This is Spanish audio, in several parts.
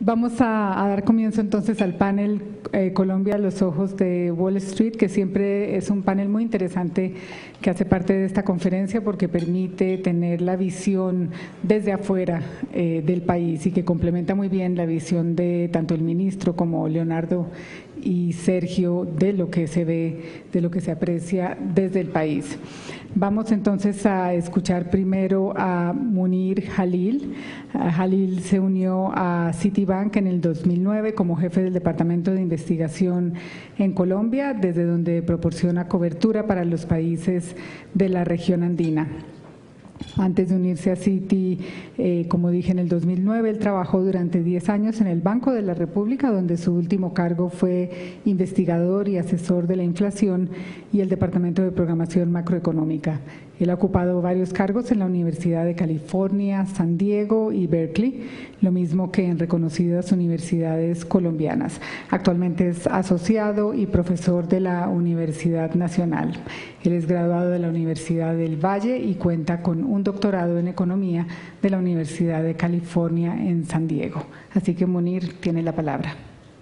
Vamos a dar comienzo entonces al panel Colombia a los ojos de Wall Street, que siempre es un panel muy interesante que hace parte de esta conferencia porque permite tener la visión desde afuera del país y que complementa muy bien la visión de tanto el ministro como Leonardo y Sergio de lo que se ve, de lo que se aprecia desde el país. Vamos entonces a escuchar primero a Munir Jalil. Jalil se unió a Citibank en el 2009 como jefe del Departamento de Investigación en Colombia, desde donde proporciona cobertura para los países de la región andina. Antes de unirse a Citi, como dije, en el 2009, él trabajó durante 10 años en el Banco de la República, donde su último cargo fue investigador y asesor de la inflación y el Departamento de Programación Macroeconómica. Él ha ocupado varios cargos en la Universidad de California, San Diego y Berkeley, lo mismo que en reconocidas universidades colombianas. Actualmente es asociado y profesor de la Universidad Nacional. Él es graduado de la Universidad del Valle y cuenta con un doctorado en Economía de la Universidad de California en San Diego. Así que Munir tiene la palabra.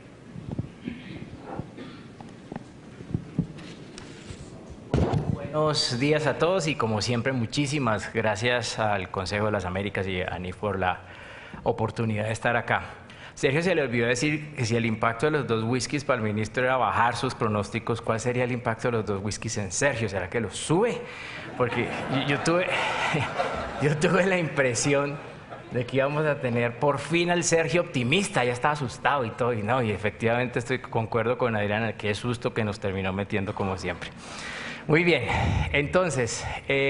Buenos días a todos y como siempre muchísimas gracias al Consejo de las Américas y a ANIF por la oportunidad de estar acá. Sergio se le olvidó decir que si el impacto de los dos whiskies para el ministro era bajar sus pronósticos, ¿cuál sería el impacto de los dos whiskies en Sergio? ¿Será que los sube? Porque yo tuve la impresión de que íbamos a tener por fin al Sergio optimista, ya estaba asustado y todo, y no, y efectivamente concuerdo con Adriana, qué susto que nos terminó metiendo como siempre. Muy bien, entonces,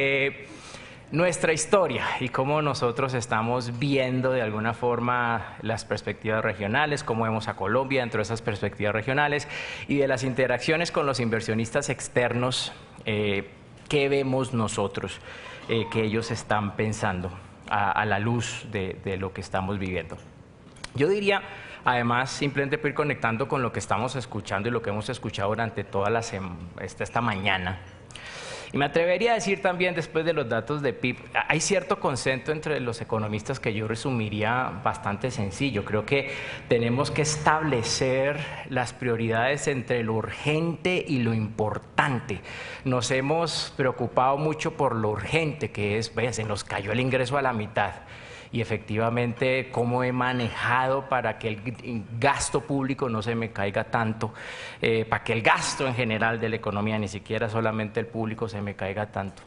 nuestra historia y cómo nosotros estamos viendo de alguna forma las perspectivas regionales, cómo vemos a Colombia dentro de esas perspectivas regionales y de las interacciones con los inversionistas externos, qué vemos nosotros, que ellos están pensando a la luz de lo que estamos viviendo. Yo diría, además, simplemente por ir conectando con lo que estamos escuchando y lo que hemos escuchado durante toda esta mañana. Y me atrevería a decir también, después de los datos de PIB, hay cierto consenso entre los economistas que yo resumiría bastante sencillo. Creo que tenemos que establecer las prioridades entre lo urgente y lo importante. Nos hemos preocupado mucho por lo urgente, que es, vaya, se nos cayó el ingreso a la mitad. Y efectivamente cómo he manejado para que el gasto público no se me caiga tanto, para que el gasto en general de la economía, ni siquiera solamente el público, se me caiga tanto.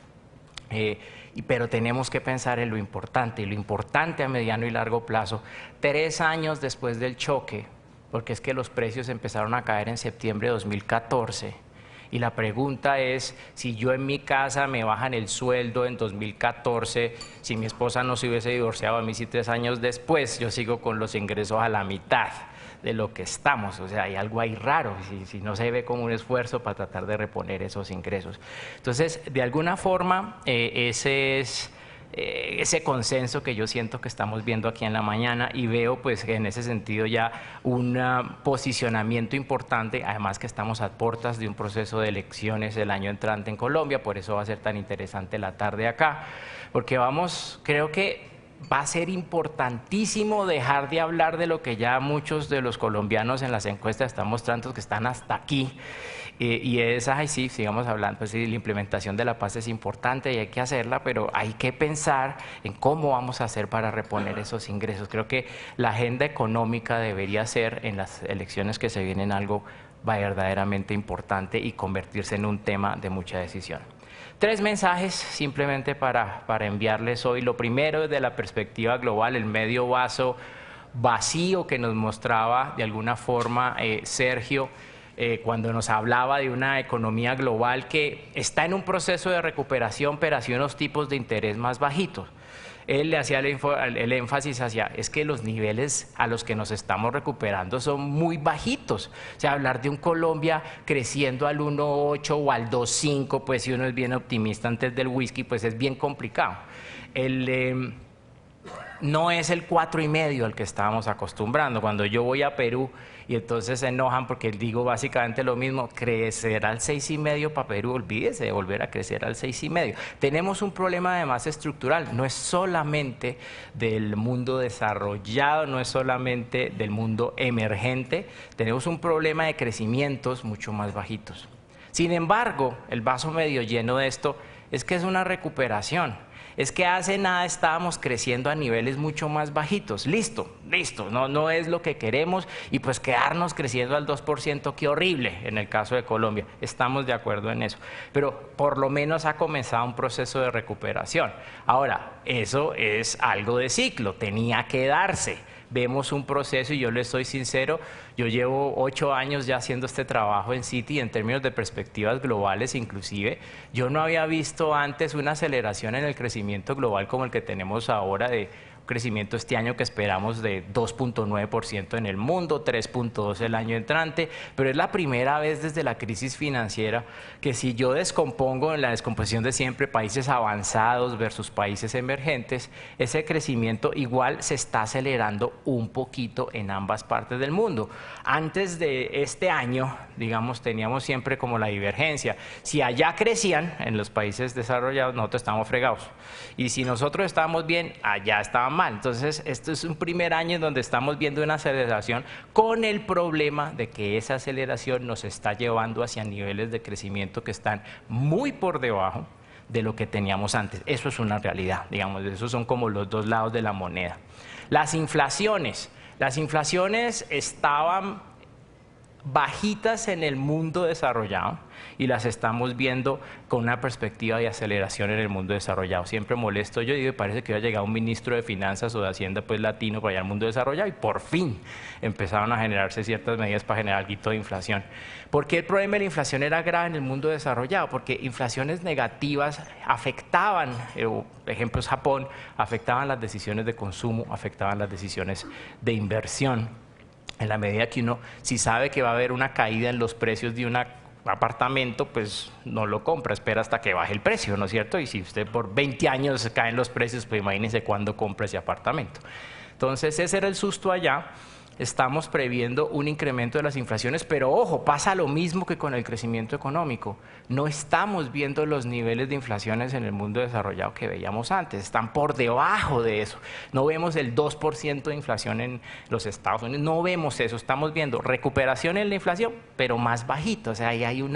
Pero tenemos que pensar en lo importante, y lo importante a mediano y largo plazo. 3 años después del choque, porque es que los precios empezaron a caer en septiembre de 2014, y la pregunta es, si yo en mi casa me bajan el sueldo en 2014, si mi esposa no se hubiese divorciado a mí, si 3 años después yo sigo con los ingresos a la mitad de lo que estamos, o sea, hay algo ahí raro, si no se ve como un esfuerzo para tratar de reponer esos ingresos. Entonces, de alguna forma, ese es ese consenso que yo siento que estamos viendo aquí en la mañana, y veo pues en ese sentido ya un posicionamiento importante, además que estamos a puertas de un proceso de elecciones el año entrante en Colombia, por eso va a ser tan interesante la tarde acá, porque creo que va a ser importantísimo dejar de hablar de lo que ya muchos de los colombianos en las encuestas están mostrando que están hasta aquí. Y es, ay sí, sigamos hablando, pues sí, la implementación de la paz es importante y hay que hacerla, pero hay que pensar en cómo vamos a hacer para reponer esos ingresos. Creo que la agenda económica debería ser en las elecciones que se vienen algo verdaderamente importante y convertirse en un tema de mucha decisión. 3 mensajes simplemente para enviarles hoy. Lo primero, desde la perspectiva global, el medio vaso vacío que nos mostraba de alguna forma Sergio, cuando nos hablaba de una economía global que está en un proceso de recuperación, pero hacia unos tipos de interés más bajitos. Él le hacía el énfasis hacia, es que los niveles a los que nos estamos recuperando son muy bajitos. O sea, hablar de un Colombia creciendo al 1.8 o al 2.5, pues si uno es bien optimista antes del whisky, pues es bien complicado. no es el 4,5 al que estábamos acostumbrando. Cuando yo voy a Perú y entonces se enojan porque digo básicamente lo mismo, crecer al 6,5 para Perú, olvídese de volver a crecer al 6,5. Tenemos un problema además estructural, no es solamente del mundo desarrollado, no es solamente del mundo emergente, tenemos un problema de crecimientos mucho más bajitos. Sin embargo, el vaso medio lleno de esto es que es una recuperación. Es que hace nada estábamos creciendo a niveles mucho más bajitos. Listo, no es lo que queremos y pues quedarnos creciendo al 2%, qué horrible en el caso de Colombia. Estamos de acuerdo en eso, pero por lo menos ha comenzado un proceso de recuperación. Ahora, eso es algo de ciclo, tenía que darse. Vemos un proceso y yo les soy sincero, yo llevo 8 años ya haciendo este trabajo en Citi en términos de perspectivas globales inclusive. Yo no había visto antes una aceleración en el crecimiento global como el que tenemos ahora de crecimiento este año que esperamos de 2,9% en el mundo, 3,2% el año entrante, pero es la primera vez desde la crisis financiera que si yo descompongo en la descomposición de siempre países avanzados versus países emergentes, ese crecimiento igual se está acelerando un poquito en ambas partes del mundo. Antes de este año, digamos, teníamos siempre como la divergencia. Si allá crecían en los países desarrollados, nosotros estábamos fregados. Y si nosotros estábamos bien, allá estaban mal. Entonces, esto es un primer año en donde estamos viendo una aceleración con el problema de que esa aceleración nos está llevando hacia niveles de crecimiento que están muy por debajo de lo que teníamos antes. Eso es una realidad, digamos, esos son como los dos lados de la moneda. Las inflaciones estaban bajitas en el mundo desarrollado y las estamos viendo con una perspectiva de aceleración en el mundo desarrollado. Siempre molesto yo digo, y parece que iba a llegar un ministro de Finanzas o de Hacienda pues latino para allá al mundo desarrollado y por fin empezaron a generarse ciertas medidas para generar algo de inflación. ¿Por qué el problema de la inflación era grave en el mundo desarrollado? Porque inflaciones negativas afectaban, ejemplos Japón, afectaban las decisiones de consumo, afectaban las decisiones de inversión. En la medida que uno, si sabe que va a haber una caída en los precios de un apartamento, pues no lo compra, espera hasta que baje el precio, ¿no es cierto? Y si usted por 20 años caen los precios, pues imagínese cuándo compra ese apartamento. Entonces ese era el susto allá. Estamos previendo un incremento de las inflaciones, pero ojo, pasa lo mismo que con el crecimiento económico. No estamos viendo los niveles de inflaciones en el mundo desarrollado que veíamos antes, están por debajo de eso. No vemos el 2% de inflación en los Estados Unidos, no vemos eso, estamos viendo recuperación en la inflación, pero más bajito. O sea, ahí hay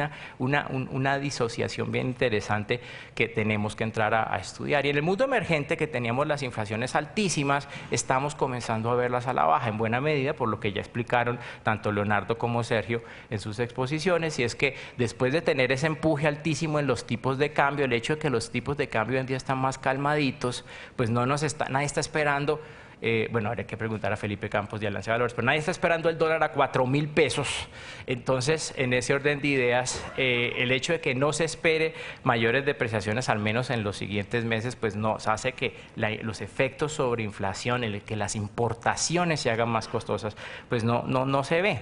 una disociación bien interesante que tenemos que entrar a estudiar. Y en el mundo emergente, que teníamos las inflaciones altísimas, estamos comenzando a verlas a la baja, en buena medida, por lo que ya explicaron tanto Leonardo como Sergio en sus exposiciones, y es que después de tener ese empuje altísimo en los tipos de cambio, el hecho de que los tipos de cambio hoy en día están más calmaditos, pues nadie está esperando, bueno, habría que preguntar a Felipe Campos de Alianza de Valores, pero nadie está esperando el dólar a 4.000 pesos. Entonces, en ese orden de ideas, el hecho de que no se espere mayores depreciaciones, al menos en los siguientes meses, pues nos hace que los efectos sobre inflación, que las importaciones se hagan más costosas, pues no se ve.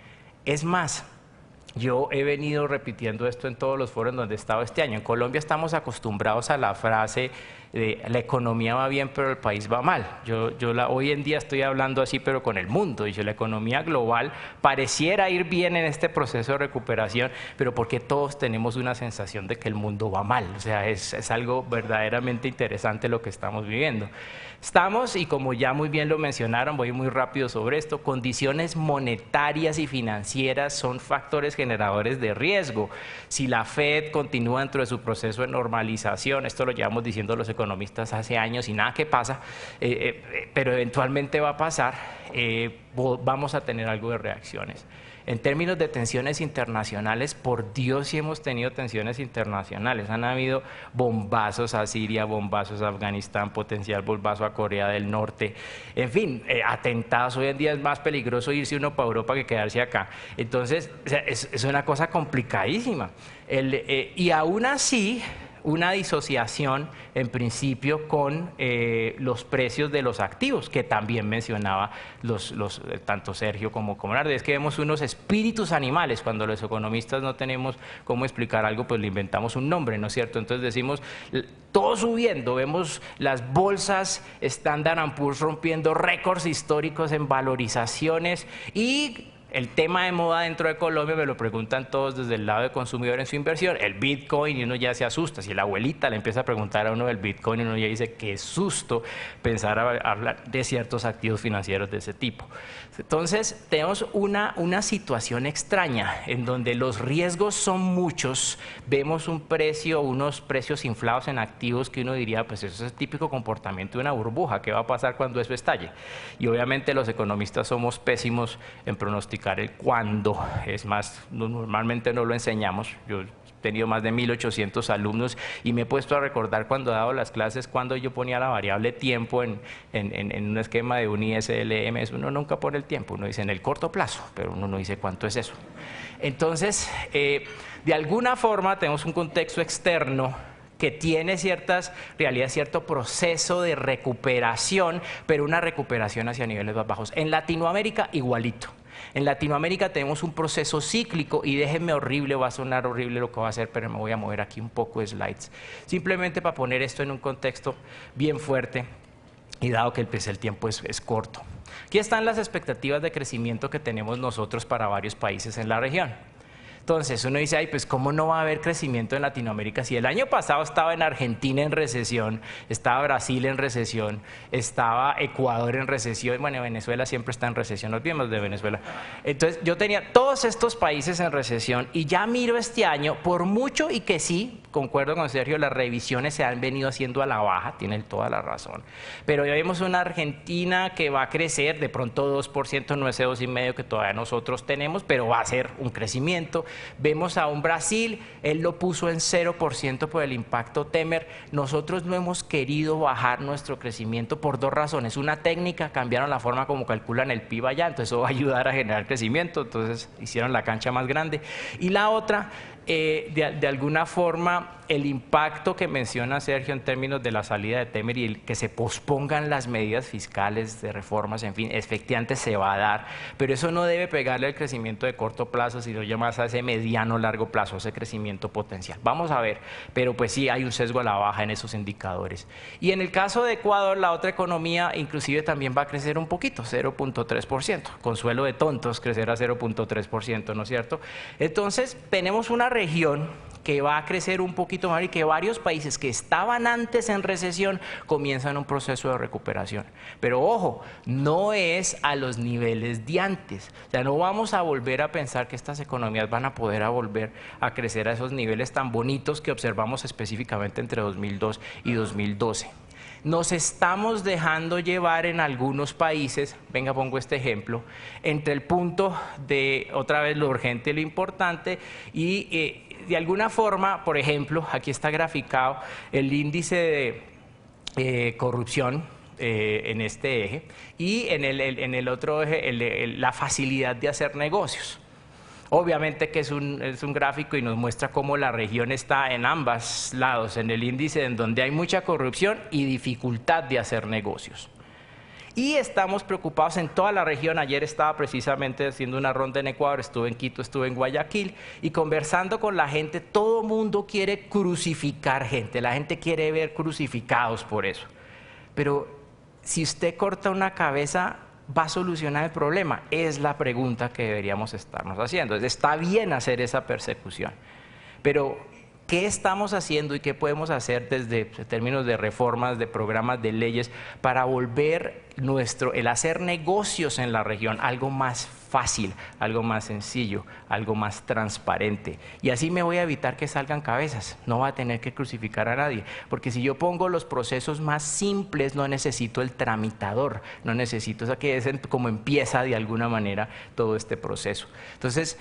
Es más, yo he venido repitiendo esto en todos los foros donde he estado este año. En Colombia estamos acostumbrados a la frase de la economía va bien pero el país va mal. Hoy en día estoy hablando así pero con el mundo. Y la economía global pareciera ir bien en este proceso de recuperación, pero porque todos tenemos una sensación de que el mundo va mal. O sea, es algo verdaderamente interesante lo que estamos viviendo. Estamos, y como ya muy bien lo mencionaron, voy muy rápido sobre esto, condiciones monetarias y financieras son factores generadores de riesgo. Si la Fed continúa dentro de su proceso de normalización, esto lo llevamos diciendo los economistas hace años y nada que pasa, pero eventualmente va a pasar, vamos a tener algo de reacciones. En términos de tensiones internacionales, por Dios sí hemos tenido tensiones internacionales. Han habido bombazos a Siria, bombazos a Afganistán, potencial bombazo a Corea del Norte. En fin, atentados. Hoy en día es más peligroso irse uno para Europa que quedarse acá. Entonces, es una cosa complicadísima. Y aún así, una disociación en principio con los precios de los activos, que también mencionaba tanto Sergio como Leonardo. Es que vemos unos espíritus animales, cuando los economistas no tenemos cómo explicar algo, pues le inventamos un nombre, ¿no es cierto? Entonces decimos, todo subiendo, vemos las bolsas Standard & Poor's rompiendo récords históricos en valorizaciones y el tema de moda dentro de Colombia, me lo preguntan todos desde el lado de consumidor en su inversión, el Bitcoin, y uno ya se asusta. Si la abuelita le empieza a preguntar a uno del Bitcoin, uno ya dice, qué susto pensar a hablar de ciertos activos financieros de ese tipo. Entonces, tenemos una situación extraña en donde los riesgos son muchos, vemos unos precios inflados en activos que uno diría, pues eso es el típico comportamiento de una burbuja, ¿qué va a pasar cuando eso estalle? Y obviamente los economistas somos pésimos en pronosticar el cuándo, es más, normalmente no lo enseñamos. Yo he tenido más de 1.800 alumnos y me he puesto a recordar cuando he dado las clases, cuando yo ponía la variable tiempo en un esquema de un ISLM, uno nunca pone el tiempo, uno dice en el corto plazo, pero uno no dice cuánto es eso. Entonces, de alguna forma tenemos un contexto externo que tiene ciertas realidades, cierto proceso de recuperación, pero una recuperación hacia niveles más bajos. En Latinoamérica, igualito. En Latinoamérica tenemos un proceso cíclico y déjenme horrible, va a sonar horrible lo que voy a hacer, pero me voy a mover aquí un poco de slides. Simplemente para poner esto en un contexto bien fuerte y dado que el tiempo es corto. Aquí están las expectativas de crecimiento que tenemos nosotros para varios países en la región. Entonces uno dice, ay, pues ¿cómo no va a haber crecimiento en Latinoamérica? Si el año pasado estaba en Argentina en recesión, estaba Brasil en recesión, estaba Ecuador en recesión, bueno, Venezuela siempre está en recesión, no olvidemos de Venezuela. Entonces yo tenía todos estos países en recesión y ya miro este año, por mucho y que sí, concuerdo con Sergio, las revisiones se han venido haciendo a la baja, tienen toda la razón, pero ya vemos una Argentina que va a crecer, de pronto 2%, no ese 2,5% que todavía nosotros tenemos, pero va a ser un crecimiento. Vemos a un Brasil, él lo puso en 0% por el impacto Temer. Nosotros no hemos querido bajar nuestro crecimiento por dos razones. Una técnica, cambiaron la forma como calculan el PIB allá, entonces eso va a ayudar a generar crecimiento, entonces hicieron la cancha más grande. Y la otra, de alguna forma, el impacto que menciona Sergio en términos de la salida de Temer y el que se pospongan las medidas fiscales de reformas, en fin, efectivamente se va a dar, pero eso no debe pegarle al crecimiento de corto plazo, sino ya más a ese mediano largo plazo, ese crecimiento potencial. Vamos a ver, pero pues sí hay un sesgo a la baja en esos indicadores. Y en el caso de Ecuador, la otra economía inclusive también va a crecer un poquito, 0.3%, consuelo de tontos crecer a 0.3%, ¿no es cierto? Entonces tenemos una región que va a crecer un poquito más y que varios países que estaban antes en recesión comienzan un proceso de recuperación. Pero ojo, no es a los niveles de antes. O sea, no vamos a volver a pensar que estas economías van a poder volver a crecer a esos niveles tan bonitos que observamos específicamente entre 2002 y 2012. Nos estamos dejando llevar en algunos países, venga, pongo este ejemplo, entre el punto de, otra vez, lo urgente y lo importante, y de alguna forma, por ejemplo, aquí está graficado el índice de corrupción en este eje, y en el otro eje la facilidad de hacer negocios. Obviamente que es un gráfico y nos muestra cómo la región está en ambos lados, en el índice en donde hay mucha corrupción y dificultad de hacer negocios. Y estamos preocupados en toda la región. Ayer estaba precisamente haciendo una ronda en Ecuador, estuve en Quito, estuve en Guayaquil y conversando con la gente, todo mundo quiere crucificar gente, la gente quiere ver crucificados por eso. Pero si usted corta una cabeza, ¿va a solucionar el problema? Es la pregunta que deberíamos estarnos haciendo. Está bien hacer esa persecución, pero ¿qué estamos haciendo y qué podemos hacer desde términos de reformas, de programas, de leyes, para volver el hacer negocios en la región algo más fácil, algo más sencillo, algo más transparente? Y así me voy a evitar que salgan cabezas, no va a tener que crucificar a nadie, porque si yo pongo los procesos más simples, no necesito el tramitador, no necesito, o sea, que es como empieza de alguna manera todo este proceso. Entonces,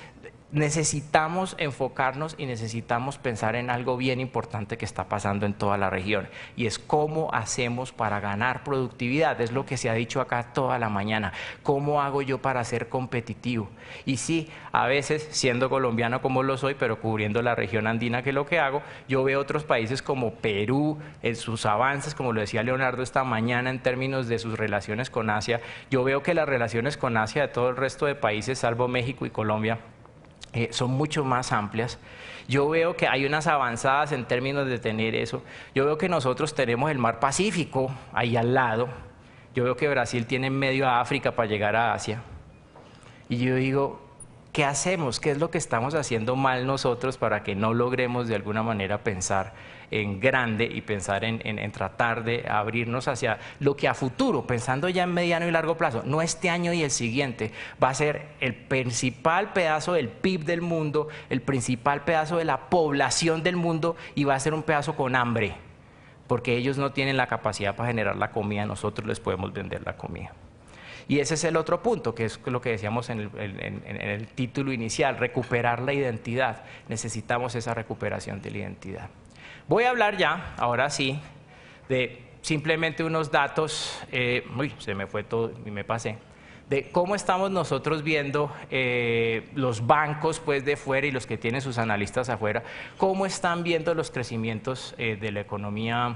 necesitamos enfocarnos y necesitamos pensar en algo bien importante que está pasando en toda la región, y es cómo hacemos para ganar productividad. Es lo que se ha dicho acá toda la mañana. ¿Cómo hago yo para ser competitivo? Y sí, a veces, siendo colombiano como lo soy, pero cubriendo la región andina, que es lo que hago, yo veo otros países como Perú, en sus avances, como lo decía Leonardo esta mañana, en términos de sus relaciones con Asia. Yo veo que las relaciones con Asia de todo el resto de países, salvo México y Colombia, son mucho más amplias. Yo veo que hay unas avanzadas en términos de tener eso. Yo veo que nosotros tenemos el mar Pacífico ahí al lado. Yo veo que Brasil tiene en medio a África para llegar a Asia. Y yo digo, ¿qué hacemos? ¿Qué es lo que estamos haciendo mal nosotros para que no logremos de alguna manera pensar en grande y pensar en tratar de abrirnos hacia lo que a futuro, pensando ya en mediano y largo plazo, no este año y el siguiente, va a ser el principal pedazo del PIB del mundo, el principal pedazo de la población del mundo, y va a ser un pedazo con hambre, porque ellos no tienen la capacidad para generar la comida, nosotros les podemos vender la comida. Y ese es el otro punto, que es lo que decíamos en el título inicial, recuperar la identidad. Necesitamos esa recuperación de la identidad. Voy a hablar ya, ahora sí, de simplemente unos datos, se me fue todo y me pasé, de cómo estamos nosotros viendo los bancos pues, de fuera y los que tienen sus analistas afuera, cómo están viendo los crecimientos de la economía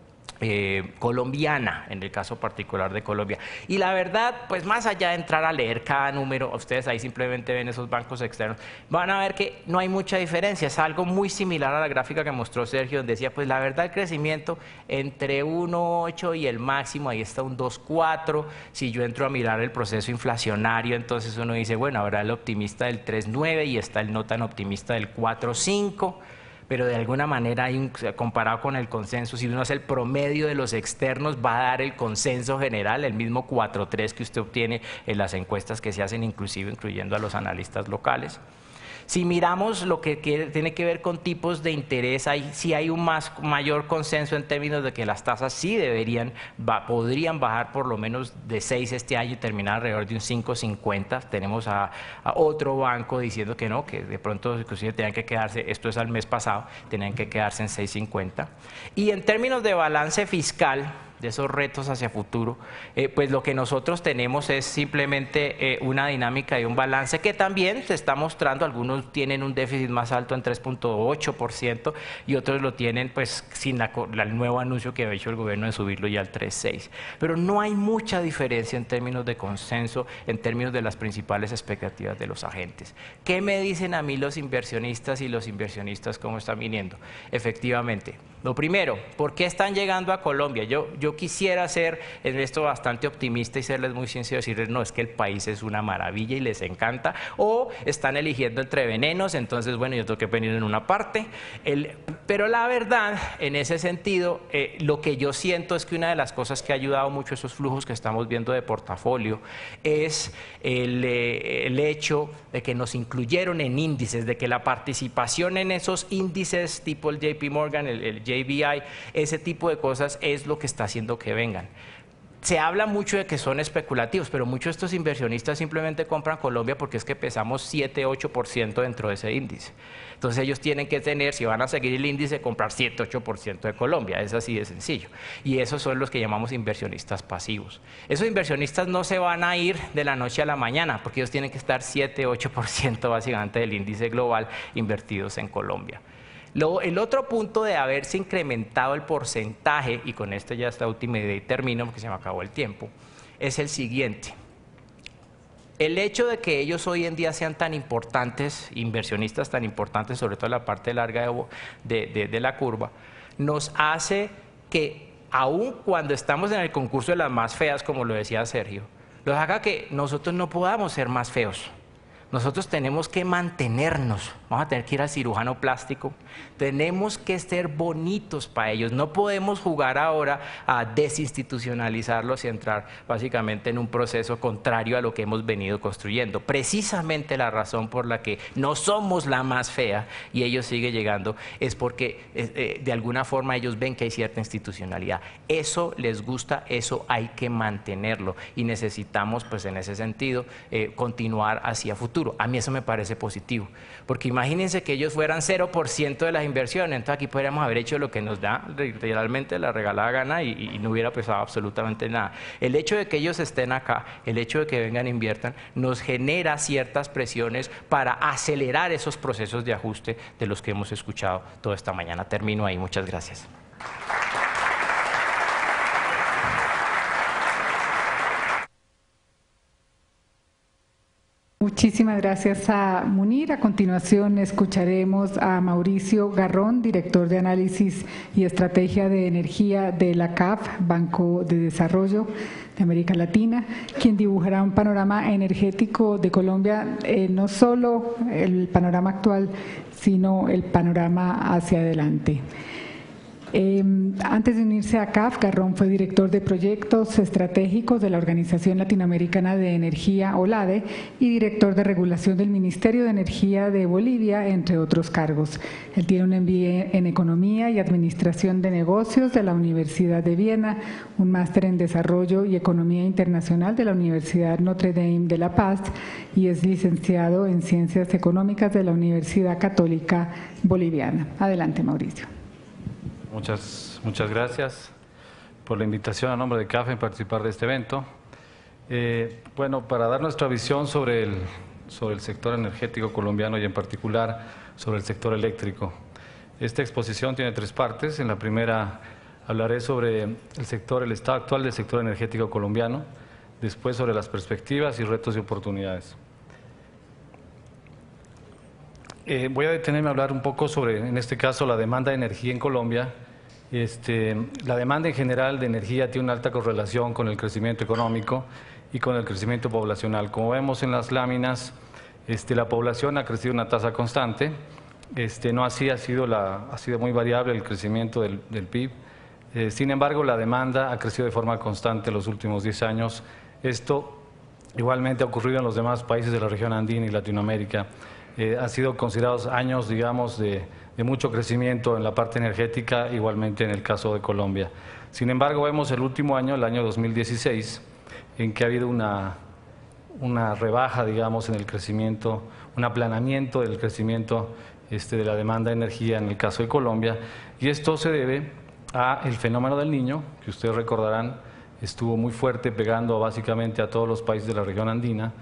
colombiana, en el caso particular de Colombia. Y la verdad, pues más allá de entrar a leer cada número, ustedes ahí simplemente ven esos bancos externos, van a ver que no hay mucha diferencia, es algo muy similar a la gráfica que mostró Sergio, donde decía, pues la verdad el crecimiento entre 1,8 y el máximo, ahí está un 2,4, si yo entro a mirar el proceso inflacionario, entonces uno dice, bueno, habrá el optimista del 3,9 y está el no tan optimista del 4,5, pero de alguna manera, comparado con el consenso, si uno hace el promedio de los externos, va a dar el consenso general, el mismo 4,3 que usted obtiene en las encuestas que se hacen, inclusive incluyendo a los analistas locales. Si miramos lo que tiene que ver con tipos de interés, sí hay un mayor consenso en términos de que las tasas sí podrían bajar por lo menos de 6 este año y terminar alrededor de un 5,50. Tenemos a otro banco diciendo que no, que de pronto inclusive tenían que quedarse, esto es al mes pasado, tenían que quedarse en 6,50. Y en términos de balance fiscal, de esos retos hacia futuro, pues lo que nosotros tenemos es simplemente una dinámica y un balance que también se está mostrando. Algunos tienen un déficit más alto en 3,8% y otros lo tienen pues sin el nuevo anuncio que ha hecho el gobierno de subirlo ya al 3,6%. Pero no hay mucha diferencia en términos de consenso, en términos de las principales expectativas de los agentes. ¿Qué me dicen a mí los inversionistas y los inversionistas cómo están viniendo? Efectivamente, lo primero, ¿por qué están llegando a Colombia? Yo quisiera ser en esto bastante optimista y serles muy sincero, decirles, no, es que el país es una maravilla y les encanta, o están eligiendo entre venenos, entonces, bueno, yo tengo que venir en una parte. Pero la verdad, en ese sentido, lo que yo siento es que una de las cosas que ha ayudado mucho a esos flujos que estamos viendo de portafolio es el hecho de que nos incluyeron en índices, de que la participación en esos índices tipo el JP Morgan, el JBI, ese tipo de cosas es lo que está haciendo que vengan. Se habla mucho de que son especulativos, pero muchos de estos inversionistas simplemente compran Colombia porque es que pesamos 7-8% dentro de ese índice. Entonces ellos tienen que tener, si van a seguir el índice, comprar 7-8% de Colombia, es así de sencillo. Y esos son los que llamamos inversionistas pasivos. Esos inversionistas no se van a ir de la noche a la mañana, porque ellos tienen que estar 7-8% básicamente del índice global invertidos en Colombia. El otro punto de haberse incrementado el porcentaje, y con esto ya esta última idea y termino porque se me acabó el tiempo, es el siguiente. El hecho de que ellos hoy en día sean tan importantes, inversionistas tan importantes, sobre todo en la parte larga de la curva, nos hace que, aun cuando estamos en el concurso de las más feas, como lo decía Sergio, nos haga que nosotros no podamos ser más feos. Nosotros tenemos que mantenernos, vamos a tener que ir al cirujano plástico, tenemos que ser bonitos para ellos, no podemos jugar ahora a desinstitucionalizarlos y entrar básicamente en un proceso contrario a lo que hemos venido construyendo. Precisamente la razón por la que no somos la más fea y ellos siguen llegando es porque de alguna forma ellos ven que hay cierta institucionalidad. Eso les gusta, eso hay que mantenerlo y necesitamos pues en ese sentido continuar hacia futuro. futuro. A mí eso me parece positivo, porque imagínense que ellos fueran 0% de las inversiones, entonces aquí podríamos haber hecho lo que nos da realmente la regalada gana y no hubiera pesado absolutamente nada. El hecho de que ellos estén acá, el hecho de que vengan e inviertan, nos genera ciertas presiones para acelerar esos procesos de ajuste de los que hemos escuchado toda esta mañana. Termino ahí, muchas gracias. Muchísimas gracias a Munir. A continuación escucharemos a Mauricio Garrón, director de Análisis y Estrategia de Energía de la CAF, Banco de Desarrollo de América Latina, quien dibujará un panorama energético de Colombia, no solo el panorama actual, sino el panorama hacia adelante. Antes de unirse a CAF, Garrón fue director de proyectos estratégicos de la Organización Latinoamericana de Energía, OLADE, y director de regulación del Ministerio de Energía de Bolivia, entre otros cargos. Él tiene un MBA en Economía y Administración de Negocios de la Universidad de Viena, un máster en Desarrollo y Economía Internacional de la Universidad Notre Dame de La Paz y es licenciado en Ciencias Económicas de la Universidad Católica Boliviana. Adelante, Mauricio. Muchas gracias por la invitación a nombre de CAF en participar de este evento. Bueno, para dar nuestra visión sobre el sector energético colombiano y en particular sobre el sector eléctrico. Esta exposición tiene 3 partes. En la primera hablaré sobre el estado actual del sector energético colombiano, después sobre las perspectivas y retos y oportunidades. Voy a detenerme a hablar un poco sobre, en este caso, la demanda de energía en Colombia. La demanda en general de energía tiene una alta correlación con el crecimiento económico y con el crecimiento poblacional. Como vemos en las láminas, la población ha crecido a una tasa constante, no así ha sido muy variable el crecimiento del PIB. Sin embargo, la demanda ha crecido de forma constante en los últimos 10 años. Esto igualmente ha ocurrido en los demás países de la región andina y Latinoamérica. Han sido considerados años, digamos, de mucho crecimiento en la parte energética, igualmente en el caso de Colombia. Sin embargo, vemos el último año, el año 2016, en que ha habido una rebaja, digamos, en el crecimiento, un aplanamiento del crecimiento de la demanda de energía en el caso de Colombia, y esto se debe al fenómeno del Niño, que ustedes recordarán, estuvo muy fuerte, pegando básicamente a todos los países de la región andina,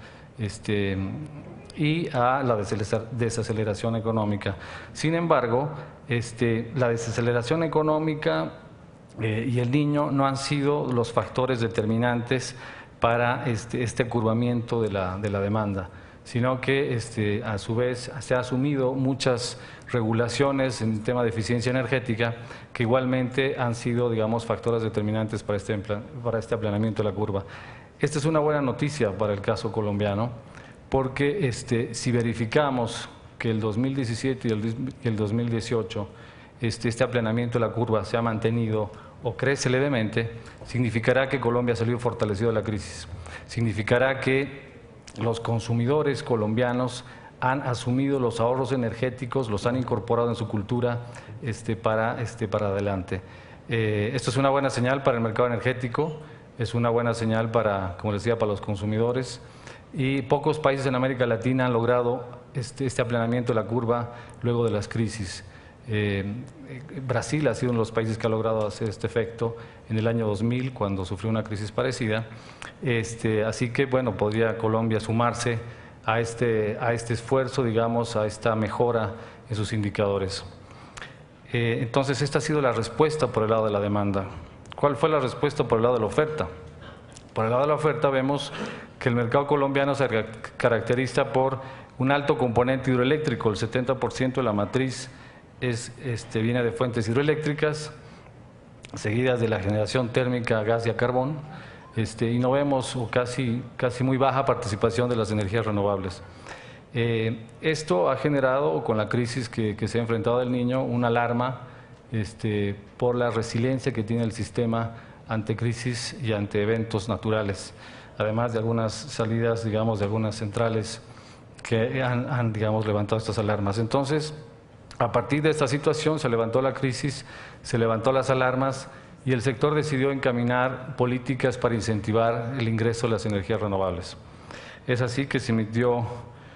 y a la desaceleración económica. Sin embargo, la desaceleración económica y el Niño no han sido los factores determinantes para este curvamiento de la demanda, sino que a su vez se han asumido muchas regulaciones en el tema de eficiencia energética que igualmente han sido, digamos, factores determinantes para este aplanamiento de la curva. Esta es una buena noticia para el caso colombiano, porque si verificamos que el 2017 y el 2018 este aplanamiento de la curva se ha mantenido o crece levemente, significará que Colombia ha salido fortalecido de la crisis. Significará que los consumidores colombianos han asumido los ahorros energéticos, los han incorporado en su cultura para adelante. Esto es una buena señal para el mercado energético, es una buena señal para, como les decía, para los consumidores, y pocos países en América Latina han logrado este aplanamiento de la curva luego de las crisis. Brasil ha sido uno de los países que ha logrado hacer este efecto en el año 2000, cuando sufrió una crisis parecida. Así que, bueno, podría Colombia sumarse a este esfuerzo, digamos, a esta mejora en sus indicadores. Entonces, esta ha sido la respuesta por el lado de la demanda. ¿Cuál fue la respuesta por el lado de la oferta? Por el lado de la oferta vemos que el mercado colombiano se caracteriza por un alto componente hidroeléctrico. El 70% de la matriz viene de fuentes hidroeléctricas, seguidas de la generación térmica a gas y a carbón, y no vemos casi muy baja participación de las energías renovables. Esto ha generado, con la crisis que se ha enfrentado el Niño, una alarma por la resiliencia que tiene el sistema ante crisis y ante eventos naturales, además de algunas salidas, digamos, de algunas centrales que han digamos, levantado estas alarmas. Entonces, a partir de esta situación se levantó la crisis, se levantó las alarmas y el sector decidió encaminar políticas para incentivar el ingreso de las energías renovables. Es así que se emitió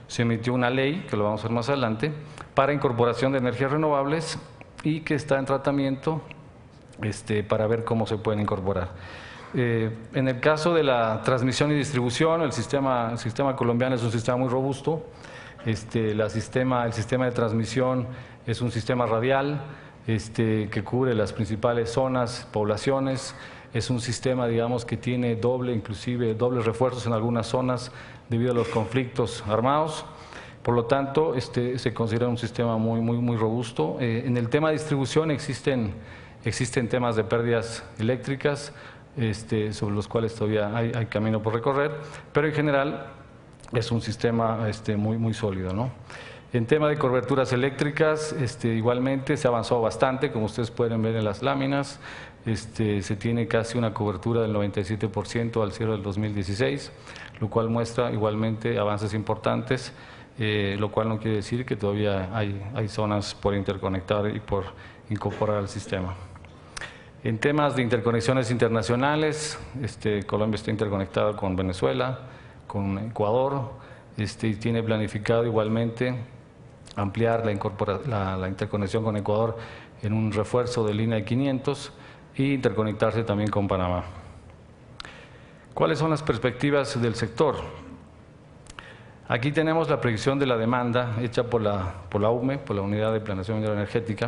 se emitió una ley, que lo vamos a ver más adelante, para incorporación de energías renovables y que está en tratamiento para ver cómo se pueden incorporar. En el caso de la transmisión y distribución, el sistema colombiano es un sistema muy robusto. El sistema de transmisión es un sistema radial que cubre las principales zonas, poblaciones. Es un sistema, digamos, que tiene inclusive dobles refuerzos en algunas zonas debido a los conflictos armados. Por lo tanto, se considera un sistema muy robusto. En el tema de distribución existen temas de pérdidas eléctricas, sobre los cuales todavía hay camino por recorrer, pero en general es un sistema muy sólido, ¿no? En tema de coberturas eléctricas, igualmente se ha avanzado bastante, como ustedes pueden ver en las láminas. Se tiene casi una cobertura del 97% al cierre del 2016, lo cual muestra igualmente avances importantes, lo cual no quiere decir que todavía hay zonas por interconectar y por incorporar al sistema. En temas de interconexiones internacionales, Colombia está interconectado con Venezuela, con Ecuador, y tiene planificado igualmente ampliar la interconexión con Ecuador en un refuerzo de línea de 500 y interconectarse también con Panamá. ¿Cuáles son las perspectivas del sector? Aquí tenemos la predicción de la demanda hecha por la UME, por la Unidad de Planeación Energética,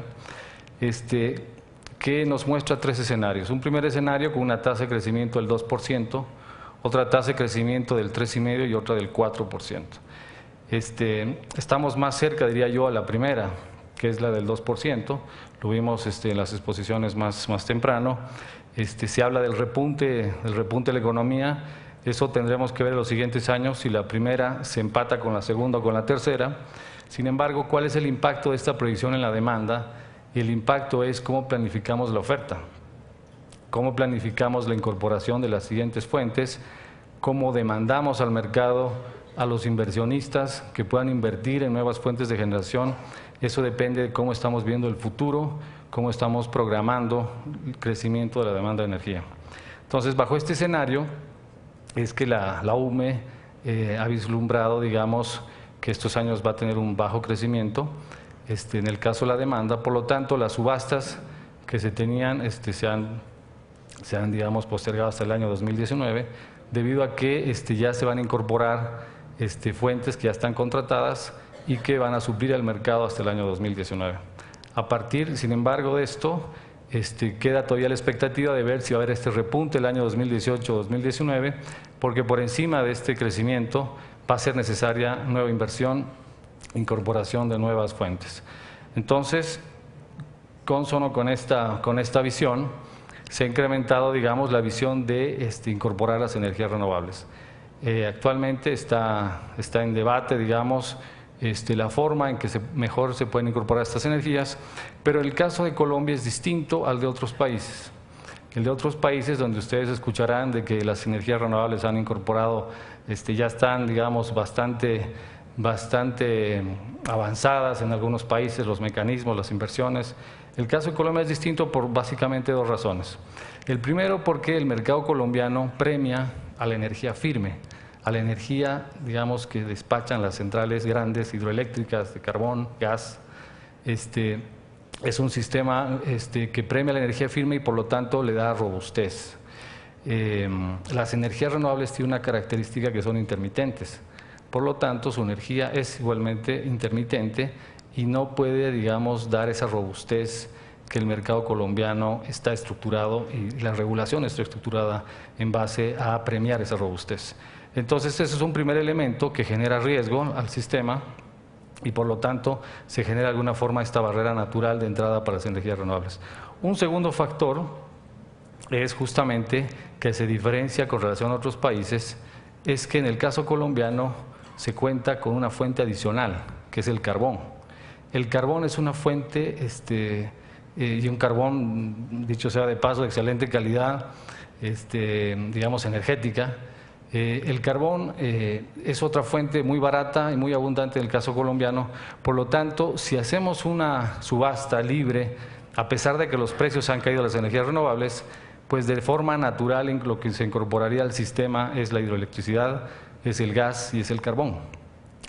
que nos muestra tres escenarios. Un primer escenario con una tasa de crecimiento del 2%, otra tasa de crecimiento del 3,5% y otra del 4%. Estamos más cerca, diría yo, a la primera, que es la del 2%, lo vimos en las exposiciones más temprano. Se habla del repunte de la economía. Eso tendremos que ver en los siguientes años si la primera se empata con la segunda o con la tercera. Sin embargo, ¿cuál es el impacto de esta predicción en la demanda? Y el impacto es cómo planificamos la oferta, cómo planificamos la incorporación de las siguientes fuentes, cómo demandamos al mercado a los inversionistas que puedan invertir en nuevas fuentes de generación. Eso depende de cómo estamos viendo el futuro, cómo estamos programando el crecimiento de la demanda de energía. Entonces, bajo este escenario es que la UME ha vislumbrado, digamos, que estos años va a tener un bajo crecimiento, en el caso de la demanda. Por lo tanto, las subastas que se tenían se han, digamos, postergado hasta el año 2019, debido a que ya se van a incorporar fuentes que ya están contratadas y que van a suplir al mercado hasta el año 2019. A partir, sin embargo, de esto, queda todavía la expectativa de ver si va a haber este repunte el año 2018 o 2019, porque por encima de este crecimiento va a ser necesaria nueva inversión, incorporación de nuevas fuentes. Entonces, consono con esta visión, se ha incrementado, digamos, la visión de incorporar las energías renovables. Actualmente está en debate, digamos, la forma en que mejor se pueden incorporar estas energías, pero el caso de Colombia es distinto al de otros países. El de otros países, donde ustedes escucharán de que las energías renovables han incorporado, ya están, digamos, bastante avanzadas en algunos países, los mecanismos, las inversiones. El caso de Colombia es distinto por básicamente dos razones. El primero, porque el mercado colombiano premia a la energía firme, a la energía, digamos, que despachan las centrales grandes hidroeléctricas de carbón, gas. Es un sistema que premia la energía firme y por lo tanto le da robustez. Las energías renovables tienen una característica que son intermitentes, por lo tanto su energía es igualmente intermitente y no puede, digamos, dar esa robustez que el mercado colombiano está estructurado y la regulación está estructurada en base a premiar esa robustez. Entonces ese es un primer elemento que genera riesgo al sistema y por lo tanto se genera de alguna forma esta barrera natural de entrada para las energías renovables. Un segundo factor es justamente que se diferencia con relación a otros países, es que en el caso colombiano se cuenta con una fuente adicional, que es el carbón. El carbón es una fuente y un carbón, dicho sea de paso, de excelente calidad, digamos, energética. El carbón es otra fuente muy barata y muy abundante en el caso colombiano. Por lo tanto, si hacemos una subasta libre, a pesar de que los precios han caído de las energías renovables, pues de forma natural lo que se incorporaría al sistema es la hidroelectricidad, es el gas y es el carbón.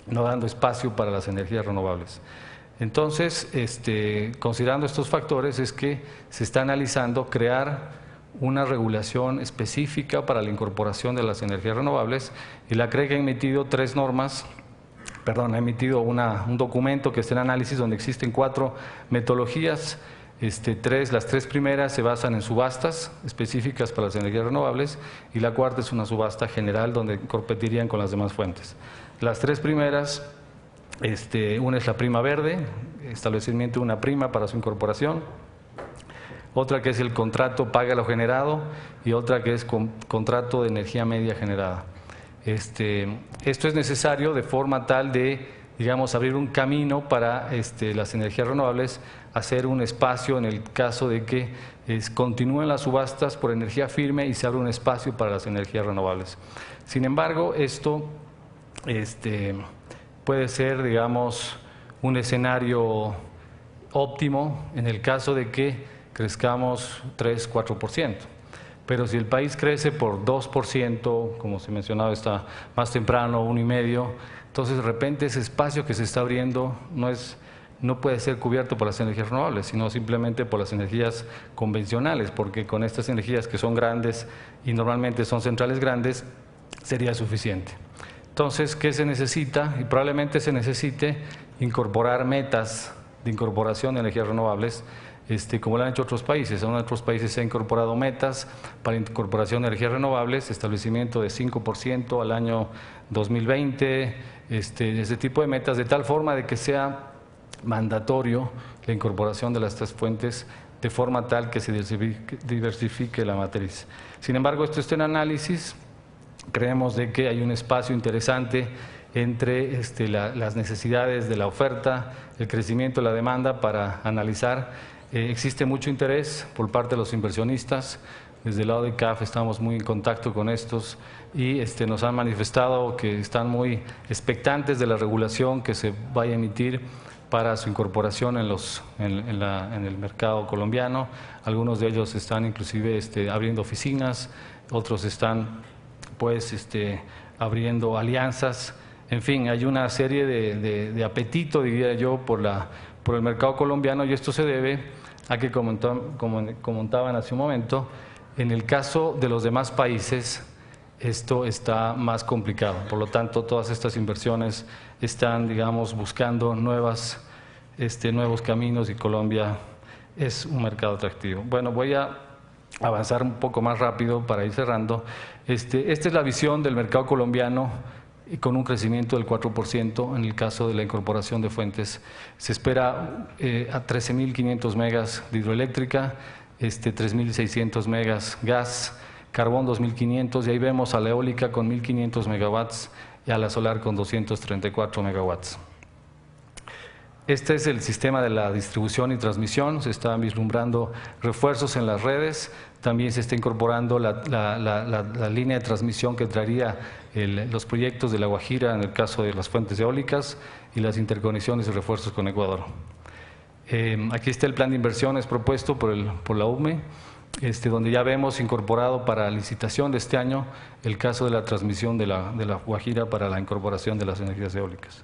no dando espacio para las energías renovables. Entonces, considerando estos factores, es que se está analizando crear una regulación específica para la incorporación de las energías renovables, y la CREG ha emitido ha emitido un documento que está en análisis, donde existen 4 metodologías. Las 3 primeras se basan en subastas específicas para las energías renovables, y la 4ª es una subasta general donde competirían con las demás fuentes. Las 3 primeras, una es la prima verde, establecimiento de una prima para su incorporación; otra que es el contrato paga lo generado, y otra que es contrato de energía media generada. Esto es necesario de forma tal de, digamos, abrir un camino para las energías renovables, hacer un espacio en el caso de que continúen las subastas por energía firme y se abre un espacio para las energías renovables. Sin embargo, esto puede ser, digamos, un escenario óptimo en el caso de que crezcamos 3–4%. Pero si el país crece por 2%, como se mencionaba está más temprano, 1,5%, entonces de repente ese espacio que se está abriendo no puede ser cubierto por las energías renovables, sino simplemente por las energías convencionales, porque con estas energías que son grandes y normalmente son centrales grandes, sería suficiente. Entonces, ¿qué se necesita? Y probablemente se necesite incorporar metas de incorporación de energías renovables, como lo han hecho otros países. En otros países se han incorporado metas para incorporación de energías renovables, establecimiento de 5% al año 2020, ese tipo de metas, de tal forma de que sea mandatorio la incorporación de las 3 fuentes, de forma tal que se diversifique la matriz. Sin embargo, esto está en análisis. Creemos de que hay un espacio interesante entre las necesidades de la oferta, el crecimiento de la demanda para analizar. Existe mucho interés por parte de los inversionistas. Desde el lado de CAF estamos muy en contacto con estos, y nos han manifestado que están muy expectantes de la regulación que se vaya a emitir para su incorporación en el mercado colombiano. Algunos de ellos están inclusive abriendo oficinas, otros están abriendo alianzas. En fin, hay una serie de apetito, diría yo, por el mercado colombiano, y esto se debe a que, como comentaban hace un momento, en el caso de los demás países esto está más complicado. Por lo tanto, todas estas inversiones están, digamos, buscando nuevos caminos, y Colombia es un mercado atractivo. Bueno, voy a avanzar un poco más rápido para ir cerrando. Esta es la visión del mercado colombiano, y con un crecimiento del 4% en el caso de la incorporación de fuentes. Se espera a 13.500 megas de hidroeléctrica, 3.600 megas gas, carbón 2.500, y ahí vemos a la eólica con 1.500 megawatts y a la solar con 234 megawatts. Este es el sistema de la distribución y transmisión. Se están vislumbrando refuerzos en las redes. También se está incorporando la línea de transmisión que traería los proyectos de La Guajira en el caso de las fuentes eólicas, y las interconexiones y refuerzos con Ecuador. Aquí está el plan de inversiones propuesto por la UME, donde ya vemos incorporado para licitación de este año el caso de la transmisión de la Guajira para la incorporación de las energías eólicas.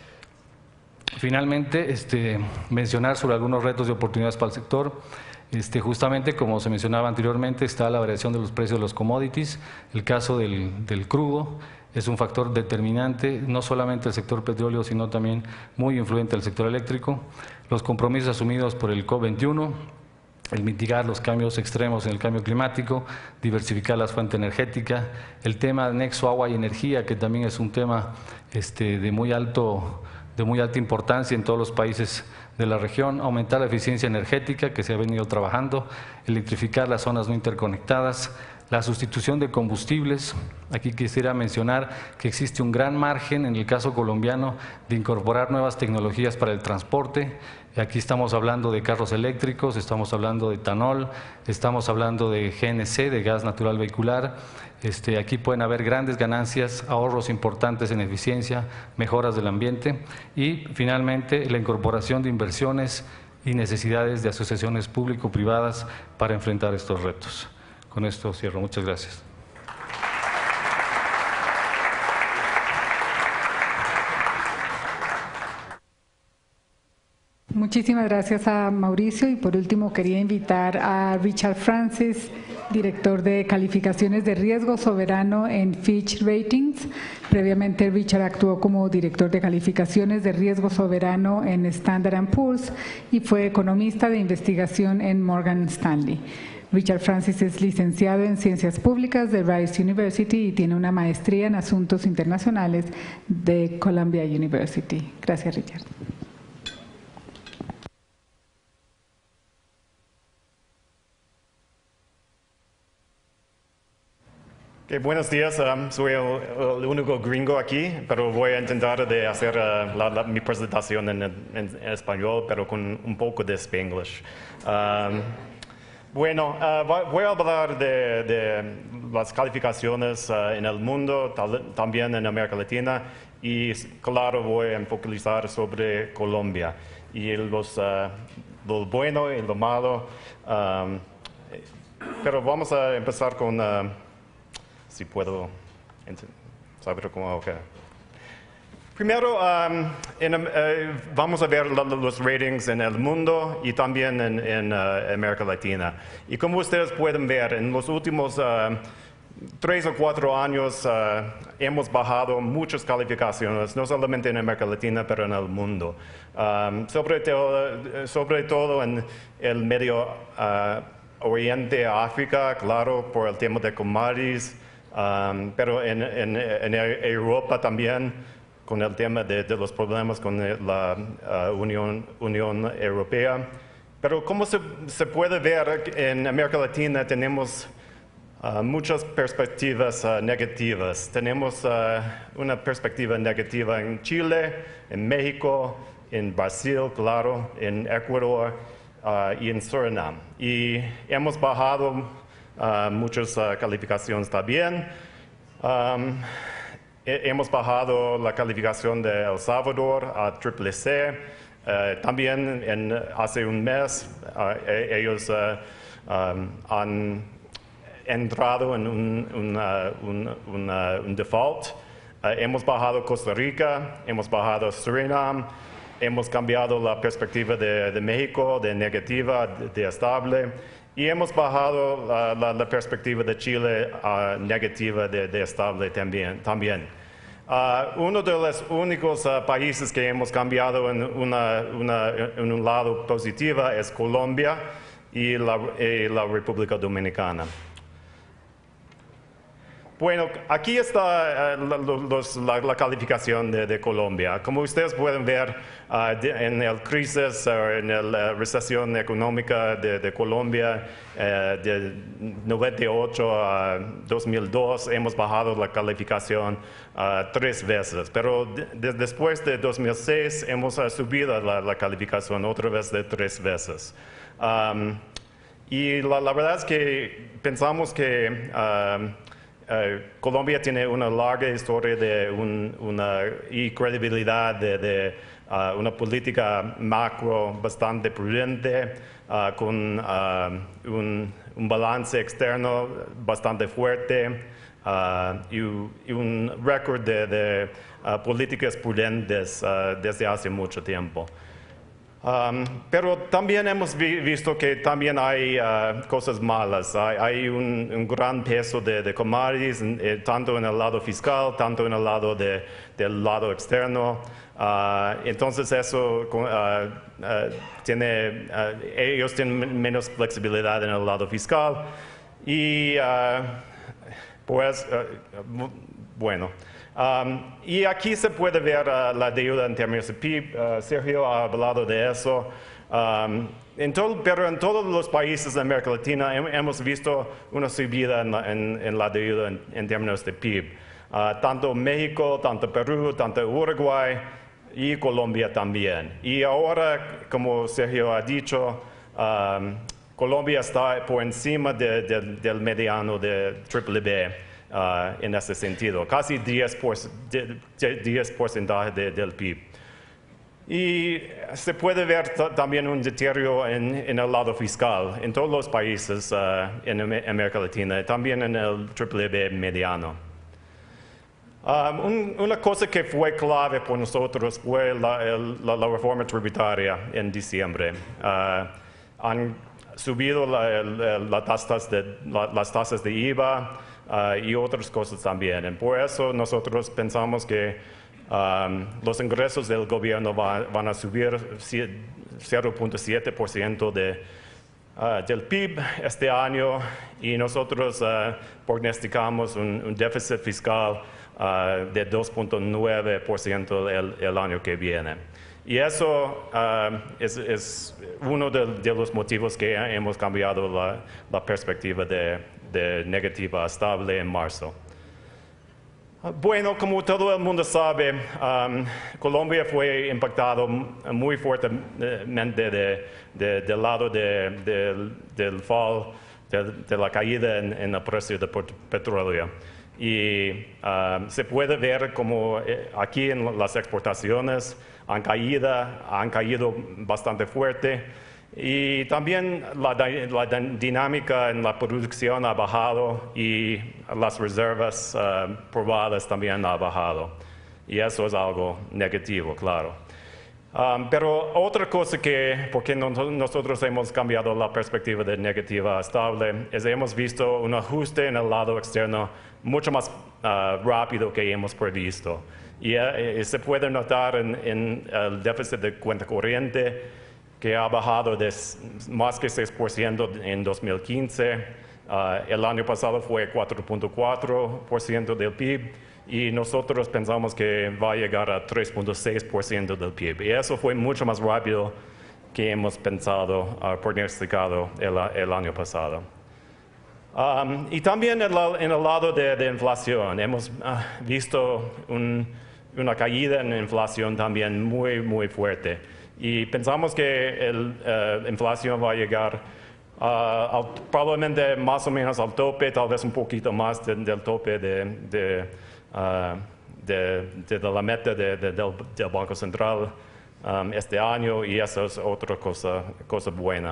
Finalmente, mencionar sobre algunos retos y oportunidades para el sector. Justamente, como se mencionaba anteriormente, está la variación de los precios de los commodities. El caso del crudo es un factor determinante, no solamente el sector petróleo, sino también muy influente el sector eléctrico. Los compromisos asumidos por el COP21, el mitigar los cambios extremos en el cambio climático, diversificar las fuentes energéticas, el tema de nexo agua y energía, que también es un tema de muy alta importancia en todos los países de la región, aumentar la eficiencia energética, que se ha venido trabajando, electrificar las zonas no interconectadas, la sustitución de combustibles. Aquí quisiera mencionar que existe un gran margen en el caso colombiano de incorporar nuevas tecnologías para el transporte. Aquí estamos hablando de carros eléctricos, estamos hablando de etanol, estamos hablando de GNC, de gas natural vehicular. Aquí pueden haber grandes ganancias, ahorros importantes en eficiencia, mejoras del ambiente, y finalmente la incorporación de inversiones y necesidades de asociaciones público-privadas para enfrentar estos retos. Con esto cierro. Muchas gracias. Muchísimas gracias a Mauricio y por último quería invitar a Richard Francis, director de calificaciones de riesgo soberano en Fitch Ratings. Previamente Richard actuó como director de calificaciones de riesgo soberano en Standard & Poor's y fue economista de investigación en Morgan Stanley. Richard Francis es licenciado en Ciencias Públicas de Rice University y tiene una maestría en Asuntos Internacionales de Columbia University. Gracias, Richard. Buenos días, soy el único gringo aquí, pero voy a intentar de hacer mi presentación en español, pero con un poco de Spanglish. Voy a hablar de las calificaciones en el mundo, también en América Latina, y claro, voy a focalizar sobre Colombia y lo bueno y lo malo. Pero vamos a empezar con... si puedo saber cómo... Okay. Primero, vamos a ver los ratings en el mundo y también en América Latina. Y como ustedes pueden ver, en los últimos 3 o 4 años hemos bajado muchas calificaciones, no solamente en América Latina, pero en el mundo. Sobre todo en el Medio Oriente, África, claro, por el tema de commodities. Pero en Europa también, con el tema de los problemas con la Unión Europea. Pero como se puede ver, en América Latina tenemos muchas perspectivas negativas. Tenemos una perspectiva negativa en Chile, en México, en Brasil, claro, en Ecuador y en Surinam. Y hemos bajado muchas calificaciones también. Hemos bajado la calificación de El Salvador a CCC. También hace un mes ellos han entrado en un default. Hemos bajado Costa Rica, hemos bajado Surinam, hemos cambiado la perspectiva de México de negativa de estable. Y hemos bajado la perspectiva de Chile negativa de estable también. Uno de los únicos países que hemos cambiado en un lado positivo es Colombia y la República Dominicana. Bueno, aquí está la calificación de Colombia. Como ustedes pueden ver, en la crisis, en la recesión económica de Colombia, de 98 a 2002, hemos bajado la calificación 3 veces. Pero después de 2006, hemos subido la calificación otra vez de 3 veces. Y la verdad es que pensamos que Colombia tiene una larga historia de y credibilidad de una política macro bastante prudente, con un balance externo bastante fuerte y un récord de políticas prudentes desde hace mucho tiempo. Pero también hemos visto que también hay cosas malas. Hay un gran peso de commodities, tanto en el lado fiscal, tanto en el lado del lado externo. Entonces eso ellos tienen menos flexibilidad en el lado fiscal. Y bueno. Y aquí se puede ver la deuda en términos de PIB. Sergio ha hablado de eso. Pero en todos los países de América Latina hemos visto una subida en la deuda en términos de PIB. Tanto México, tanto Perú, tanto Uruguay y Colombia también. Y ahora, como Sergio ha dicho, Colombia está por encima del mediano de BBB. En ese sentido, casi 10% del PIB. Y se puede ver también un deterioro en el lado fiscal en todos los países en América Latina, también en el BBB mediano. Una cosa que fue clave por nosotros fue la reforma tributaria en diciembre. Han subido las tasas de IVA y otras cosas también. Por eso nosotros pensamos que los ingresos del gobierno van a subir 0.7% del PIB este año y nosotros prognosticamos un déficit fiscal de 2.9% el año que viene. Y eso es uno de los motivos que hemos cambiado la perspectiva de negativa a estable en marzo. Bueno, como todo el mundo sabe, Colombia fue impactado muy fuertemente del lado del fall, de la caída en el precio del petróleo. Y se puede ver como aquí en las exportaciones han caído bastante fuerte y también la dinámica en la producción ha bajado y las reservas probadas también han bajado. Y eso es algo negativo, claro. Pero otra cosa porque nosotros hemos cambiado la perspectiva de negativa a estable, es que hemos visto un ajuste en el lado externo mucho más rápido que hemos previsto. Y se puede notar en el déficit de cuenta corriente, que ha bajado de más que 6% en 2015. El año pasado fue 4.4% del PIB. Y nosotros pensamos que va a llegar a 3.6% del PIB. Y eso fue mucho más rápido que hemos pensado, pronosticado el año pasado. Y también en el lado de inflación, hemos visto una caída en la inflación también muy fuerte. Y pensamos que la inflación va a llegar probablemente más o menos al tope, tal vez un poquito más del tope de la meta del Banco Central este año, y eso es otra cosa buena.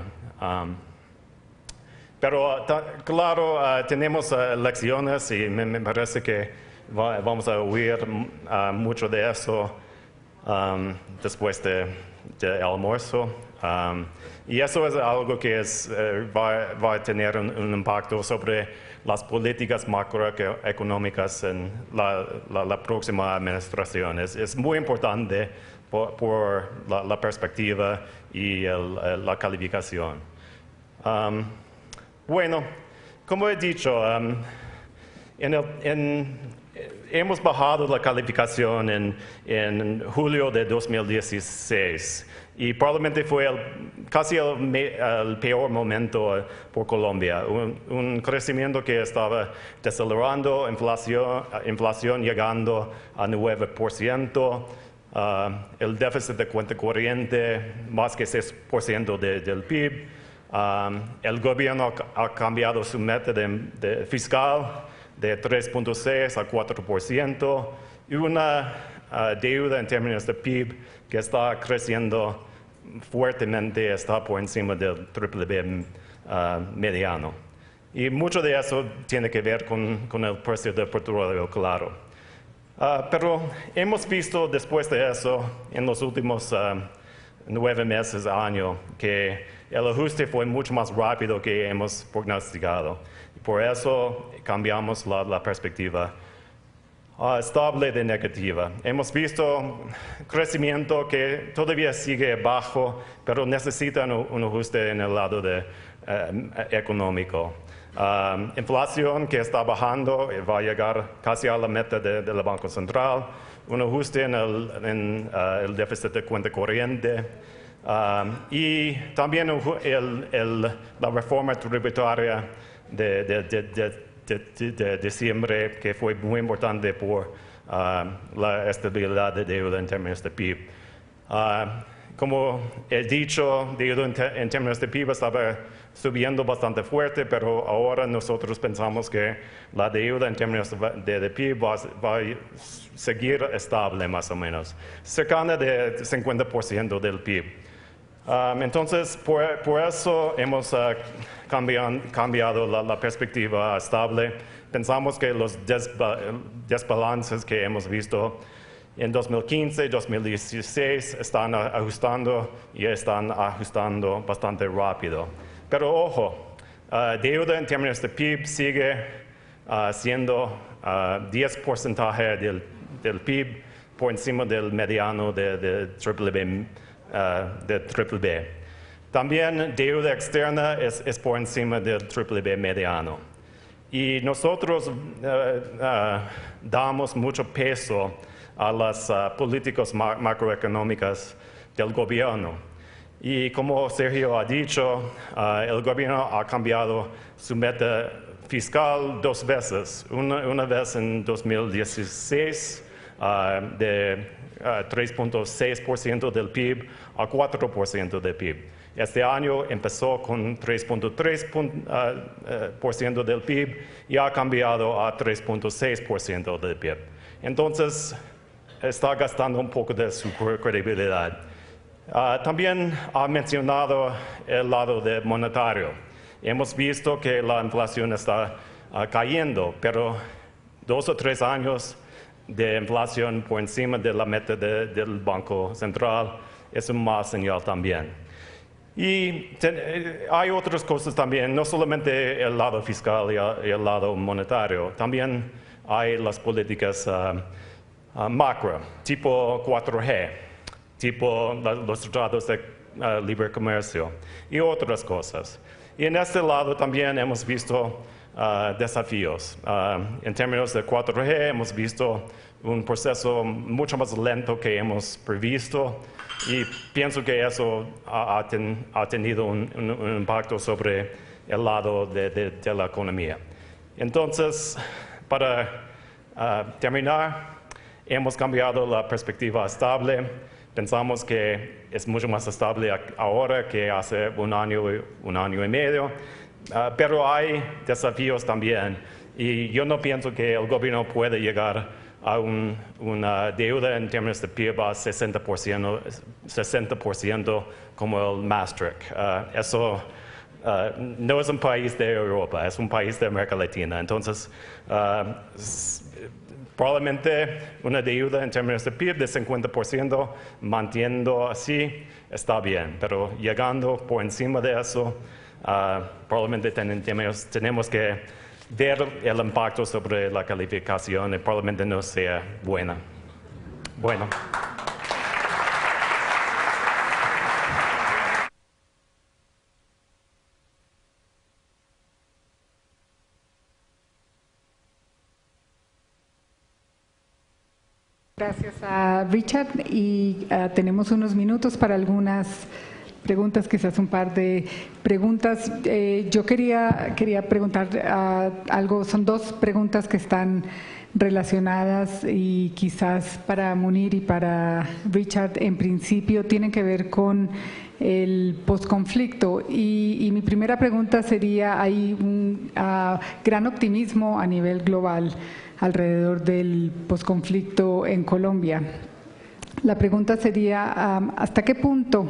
Pero claro, tenemos elecciones y me parece que vamos a oír mucho de eso después del almuerzo. Y eso es algo que va a tener un impacto sobre las políticas macroeconómicas en la próxima administración. Es muy importante por la perspectiva y la calificación. Bueno, como he dicho, hemos bajado la calificación en julio de 2016 y probablemente fue casi el peor momento por Colombia. Un crecimiento que estaba desacelerando, inflación llegando a 9%, el déficit de cuenta corriente más que 6% del PIB. El gobierno ha cambiado su meta fiscal de 3.6 a 4% y una deuda en términos de PIB que está creciendo fuertemente, está por encima del BBB mediano. Y mucho de eso tiene que ver con el precio del petróleo, claro. Pero hemos visto después de eso, en los últimos 9 meses, año, que el ajuste fue mucho más rápido que hemos prognosticado. Por eso cambiamos la perspectiva estable de negativa. Hemos visto crecimiento que todavía sigue bajo, pero necesita un ajuste en el lado económico. Inflación que está bajando, va a llegar casi a la meta del Banco Central. Un ajuste en el déficit de cuenta corriente. Y también la reforma tributaria de diciembre, que fue muy importante por la estabilidad de deuda en términos de PIB. Como he dicho, deuda en términos de PIB estaba subiendo bastante fuerte, pero ahora nosotros pensamos que la deuda en términos de PIB va a seguir estable más o menos, cercana de 50% del PIB. Entonces, por eso hemos cambiado la perspectiva estable. pensamos que los desbalances que hemos visto en 2015, 2016 están ajustando y están ajustando bastante rápido. Pero ojo, deuda en términos de PIB sigue siendo 10% del PIB por encima del mediano de triple B. También deuda externa es por encima del triple B mediano. Y nosotros damos mucho peso a las políticas macroeconómicas del gobierno. Y como Sergio ha dicho, el gobierno ha cambiado su meta fiscal 2 veces. Una vez en 2016 de 3.6% del PIB a 4% del PIB. Este año empezó con 3.3% del PIB y ha cambiado a 3.6% del PIB. Entonces, está gastando un poco de su credibilidad. También ha mencionado el lado monetario. Hemos visto que la inflación está cayendo, pero 2 o 3 años de inflación por encima de la meta del Banco Central es un mal señal también. Y hay otras cosas también, no solamente el lado fiscal y el lado monetario, también hay las políticas macro, tipo 4G, tipo los tratados de libre comercio y otras cosas. Y en este lado también hemos visto desafíos. En términos de 4G hemos visto un proceso mucho más lento que hemos previsto y pienso que eso ha tenido un impacto sobre el lado de la economía. Entonces, para terminar, hemos cambiado la perspectiva estable. Pensamos que es mucho más estable ahora que hace un año y medio, pero hay desafíos también y yo no pienso que el gobierno puede llegar a una deuda en términos de PIB a 60% como el Maastricht. Eso no es un país de Europa, es un país de América Latina. Entonces, probablemente una deuda en términos de PIB de 50%, manteniendo así, está bien. Pero llegando por encima de eso, probablemente tenemos que ver el impacto sobre la calificación y probablemente no sea buena. Bueno. Gracias a Richard y tenemos unos minutos para algunas preguntas, quizás un par de preguntas. Yo quería preguntar algo, son 2 preguntas que están relacionadas y quizás para Munir y para Richard en principio tienen que ver con el posconflicto y mi primera pregunta sería, hay un gran optimismo a nivel global alrededor del posconflicto en Colombia. La pregunta sería, ¿hasta qué punto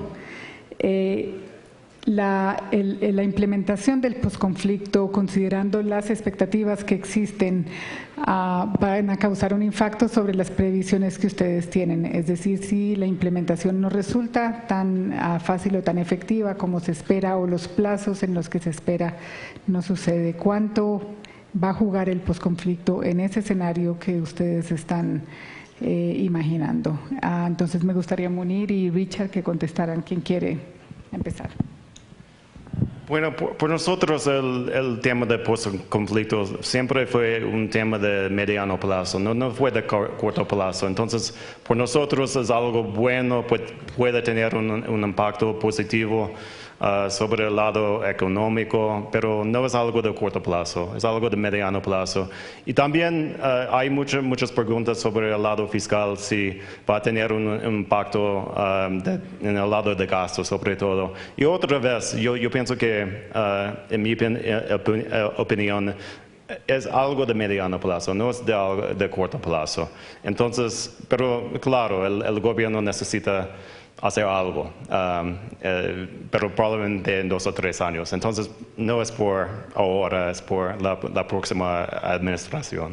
la implementación del posconflicto, considerando las expectativas que existen, van a causar un impacto sobre las previsiones que ustedes tienen? Es decir, si la implementación no resulta tan fácil o tan efectiva como se espera o los plazos en los que se espera no sucede, ¿cuánto va a jugar el posconflicto en ese escenario que ustedes están imaginando? Entonces me gustaría Munir y Richard que contestaran. ¿Quién quiere empezar? Bueno, por nosotros el tema de posconflicto siempre fue un tema de mediano plazo, no fue de corto plazo. Entonces, por nosotros es algo bueno, puede tener un impacto positivo sobre el lado económico, pero no es algo de corto plazo, es algo de mediano plazo. Y también hay muchas preguntas sobre el lado fiscal, si va a tener un impacto en el lado de gasto sobre todo. Y otra vez, yo pienso que, en mi opinión, es algo de mediano plazo, no es de corto plazo. Entonces, pero claro, el gobierno necesita hacer algo, pero probablemente en 2 o 3 años. Entonces, no es por ahora, es por la próxima administración.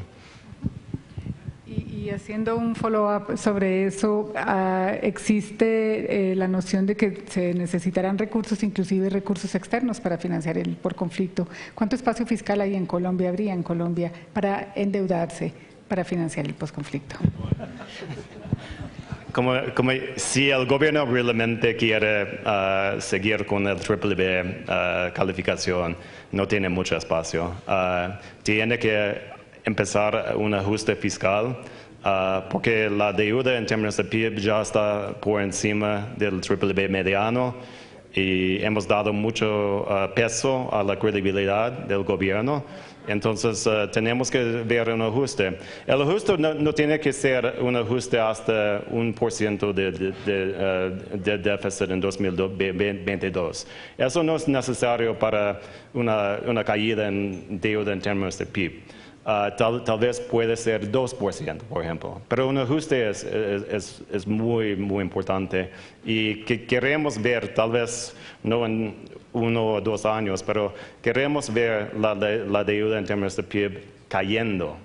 Y haciendo un follow-up sobre eso, existe la noción de que se necesitarán recursos, inclusive recursos externos para financiar el por conflicto. ¿Cuánto espacio fiscal hay en Colombia, habría en Colombia para endeudarse para financiar el posconflicto? Como si el gobierno realmente quiere seguir con el BBB calificación, no tiene mucho espacio. Tiene que empezar un ajuste fiscal, porque la deuda en términos de PIB ya está por encima del BBB mediano y hemos dado mucho peso a la credibilidad del gobierno. Entonces tenemos que ver un ajuste. El ajuste no tiene que ser un ajuste hasta 1% de déficit en 2022. Eso no es necesario para una caída en deuda en términos de PIB. Tal vez puede ser 2%, por ejemplo. Pero un ajuste es muy, muy importante y que queremos ver, tal vez no en 1 o 2 años, pero queremos ver la deuda en términos de PIB cayendo,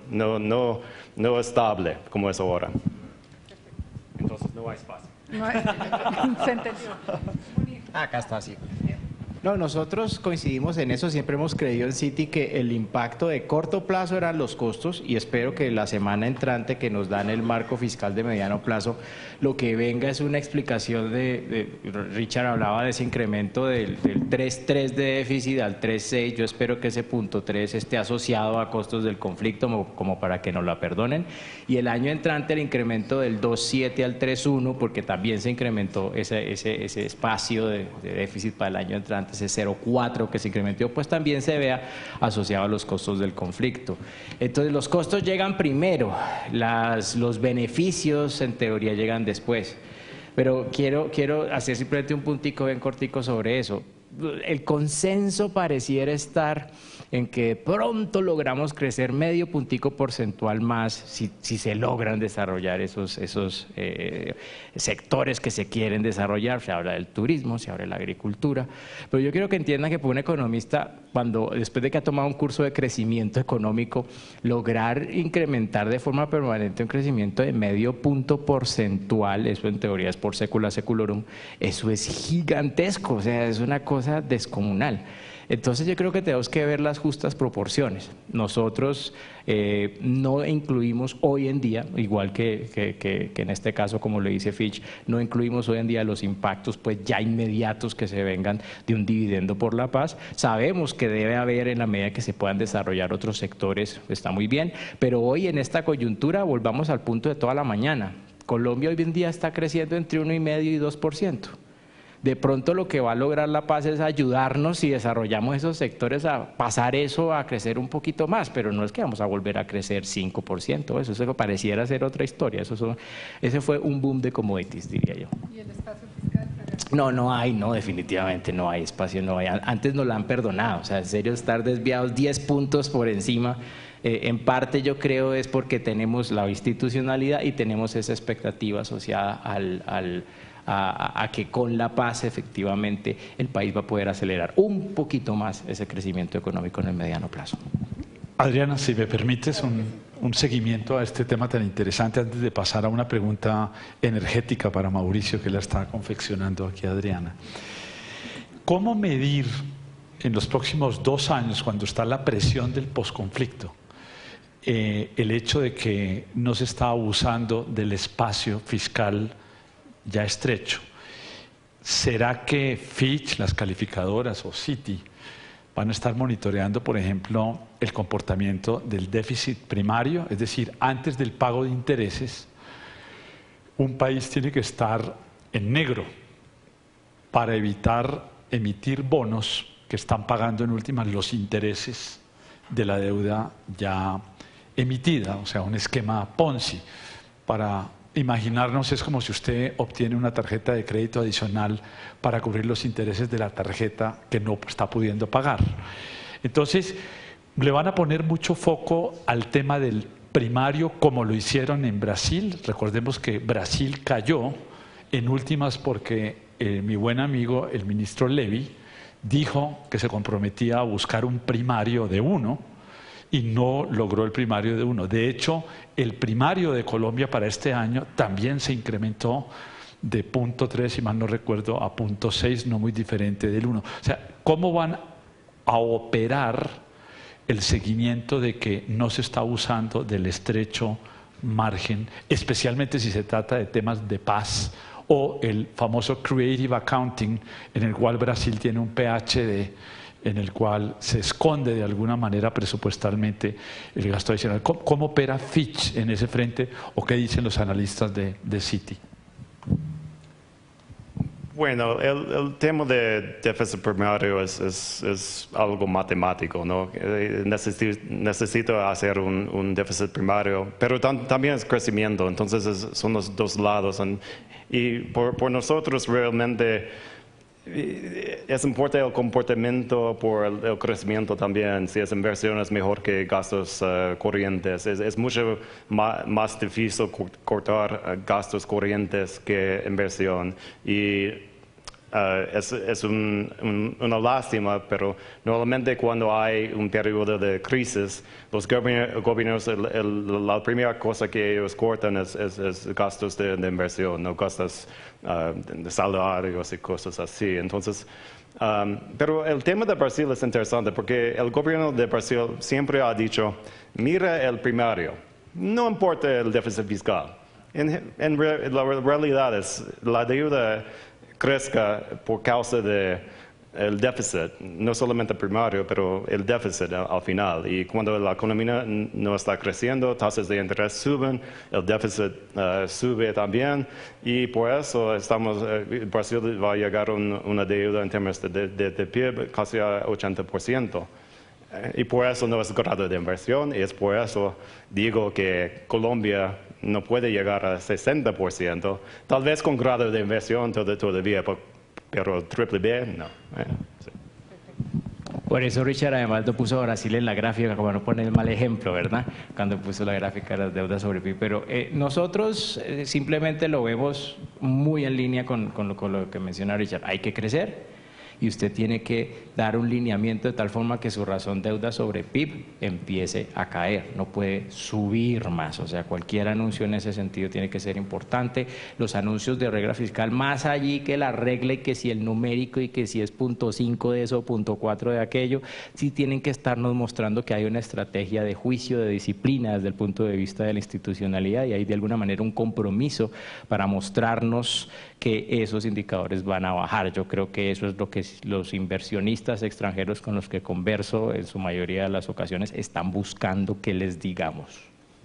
no estable como es ahora. Entonces no hay espacio. Se entendió. Acá está, sí. No, nosotros coincidimos en eso, siempre hemos creído en Citi que el impacto de corto plazo eran los costos y espero que la semana entrante que nos dan el marco fiscal de mediano plazo, lo que venga es una explicación Richard hablaba de ese incremento del 3.3 de déficit al 3.6, yo espero que ese punto 3 esté asociado a costos del conflicto como para que nos la perdonen, y el año entrante el incremento del 2.7 al 3.1 porque también se incrementó ese espacio de déficit para el año entrante, ese 0.4 que se incrementó, pues también se vea asociado a los costos del conflicto. Entonces los costos llegan primero, los beneficios en teoría llegan después. Pero quiero hacer simplemente un puntico bien cortico sobre eso. El consenso pareciera estar en que de pronto logramos crecer medio puntico porcentual más si se logran desarrollar esos sectores que se quieren desarrollar. Se habla del turismo, se habla de la agricultura, pero yo quiero que entiendan que para un economista, después de que ha tomado un curso de crecimiento económico, lograr incrementar de forma permanente un crecimiento de medio punto porcentual, eso en teoría es por secula seculorum, eso es gigantesco, o sea, es una cosa descomunal. Entonces yo creo que tenemos que ver las justas proporciones. Nosotros no incluimos hoy en día, igual que en este caso como le dice Fitch, no incluimos hoy en día los impactos pues ya inmediatos que se vengan de un dividendo por la paz. Sabemos que debe haber en la medida que se puedan desarrollar otros sectores, está muy bien, pero hoy en esta coyuntura volvamos al punto de toda la mañana. Colombia hoy en día está creciendo entre 1,5% y 2%. De pronto lo que va a lograr la paz es ayudarnos si desarrollamos esos sectores a pasar eso a crecer un poquito más, pero no es que vamos a volver a crecer 5%, eso pareciera ser otra historia, ese fue un boom de commodities, diría yo. ¿Y el espacio fiscal? No, definitivamente no hay espacio, no hay. Antes nos la han perdonado, o sea, en serio estar desviados 10 puntos por encima, en parte yo creo es porque tenemos la institucionalidad y tenemos esa expectativa asociada a que con la paz efectivamente el país va a poder acelerar un poquito más ese crecimiento económico en el mediano plazo. Adriana, si me permites un seguimiento a este tema tan interesante antes de pasar a una pregunta energética para Mauricio que la está confeccionando aquí Adriana. ¿Cómo medir en los próximos 2 años, cuando está la presión del posconflicto, el hecho de que no se está abusando del espacio fiscal ya estrecho? ¿Será que Fitch, las calificadoras o Citi van a estar monitoreando, por ejemplo, el comportamiento del déficit primario? Es decir, antes del pago de intereses, un país tiene que estar en negro para evitar emitir bonos que están pagando en últimas los intereses de la deuda ya emitida, o sea, un esquema Ponzi. Para imaginarnos, es como si usted obtiene una tarjeta de crédito adicional para cubrir los intereses de la tarjeta que no está pudiendo pagar. Entonces, le van a poner mucho foco al tema del primario como lo hicieron en Brasil. Recordemos que Brasil cayó en últimas porque mi buen amigo, el ministro Levy, dijo que se comprometía a buscar un primario de 1 y no logró el primario de 1. De hecho, el primario de Colombia para este año también se incrementó de 0.3, si mal no recuerdo, a 0.6, no muy diferente del 1. O sea, ¿cómo van a operar el seguimiento de que no se está abusando del estrecho margen, especialmente si se trata de temas de paz o el famoso Creative Accounting, en el cual Brasil tiene un PhD, en el cual se esconde de alguna manera presupuestalmente el gasto adicional? ¿Cómo opera Fitch en ese frente o qué dicen los analistas de Citi? Bueno, el tema de déficit primario es algo matemático, ¿no? Necesito hacer un déficit primario, pero también es crecimiento, entonces son los dos lados. Y por nosotros realmente es importante el comportamiento por el crecimiento también. Si es inversión es mejor que gastos corrientes. Es mucho más difícil cortar gastos corrientes que inversión. Y es una lástima, pero normalmente cuando hay un periodo de crisis, los gobiernos, la primera cosa que ellos cortan es gastos de inversión, no gastos de salarios y cosas así. Entonces, pero el tema de Brasil es interesante porque el gobierno de Brasil siempre ha dicho, mira el primario, no importa el déficit fiscal. La realidad es la deuda crezca por causa del déficit, no solamente primario, pero el déficit al final. Y cuando la economía no está creciendo, tasas de interés suben, el déficit sube también, y por eso Brasil va a llegar a una deuda en términos de PIB casi a 80%. Y por eso no es grado de inversión, y es por eso digo que Colombia no puede llegar a 60%, tal vez con grado de inversión todavía, pero triple B, no. Sí. Por eso Richard además lo puso a Brasil en la gráfica, como no pone el mal ejemplo, ¿verdad? Cuando puso la gráfica de las deudas sobre PIB. Pero nosotros simplemente lo vemos muy en línea con lo que menciona Richard. Hay que crecer. Y usted tiene que dar un lineamiento de tal forma que su razón deuda sobre PIB empiece a caer, no puede subir más. O sea, cualquier anuncio en ese sentido tiene que ser importante. Los anuncios de regla fiscal, más allí que la regla y que si el numérico y que si es 0.5 de eso, 0.4 de aquello, sí tienen que estarnos mostrando que hay una estrategia de juicio, de disciplina desde el punto de vista de la institucionalidad, y hay de alguna manera un compromiso para mostrarnos que esos indicadores van a bajar. Yo creo que eso es lo que los inversionistas extranjeros con los que converso en su mayoría de las ocasiones están buscando que les digamos.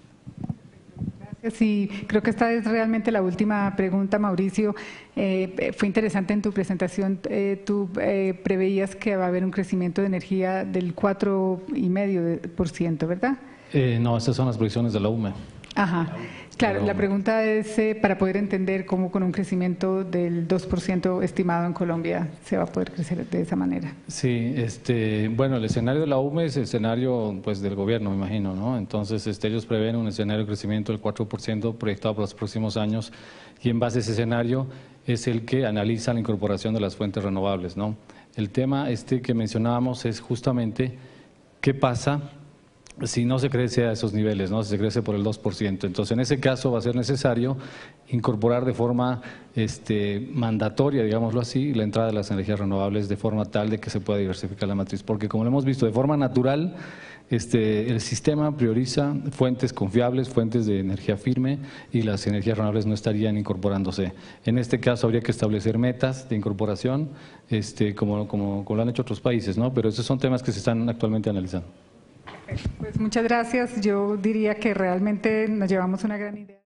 Sí, creo que esta es realmente la última pregunta, Mauricio. Fue interesante en tu presentación, tú preveías que va a haber un crecimiento de energía del 4,5%, ¿verdad? No, estas son las proyecciones de la UME. Ajá, claro, la pregunta es para poder entender cómo con un crecimiento del 2% estimado en Colombia se va a poder crecer de esa manera. Sí, bueno, el escenario de la UME es el escenario pues del gobierno, me imagino, ¿no? Entonces ellos prevén un escenario de crecimiento del 4% proyectado para los próximos años, y en base a ese escenario es el que analiza la incorporación de las fuentes renovables, ¿no? El tema que mencionábamos es justamente qué pasa si no se crece a esos niveles, ¿no? Si se crece por el 2%. Entonces, en ese caso va a ser necesario incorporar de forma mandatoria, digámoslo así, la entrada de las energías renovables de forma tal de que se pueda diversificar la matriz. Porque como lo hemos visto de forma natural, el sistema prioriza fuentes confiables, fuentes de energía firme, y las energías renovables no estarían incorporándose. En este caso habría que establecer metas de incorporación, como lo han hecho otros países, ¿no? Pero esos son temas que se están actualmente analizando. Pues muchas gracias. Yo diría que realmente nos llevamos una gran idea.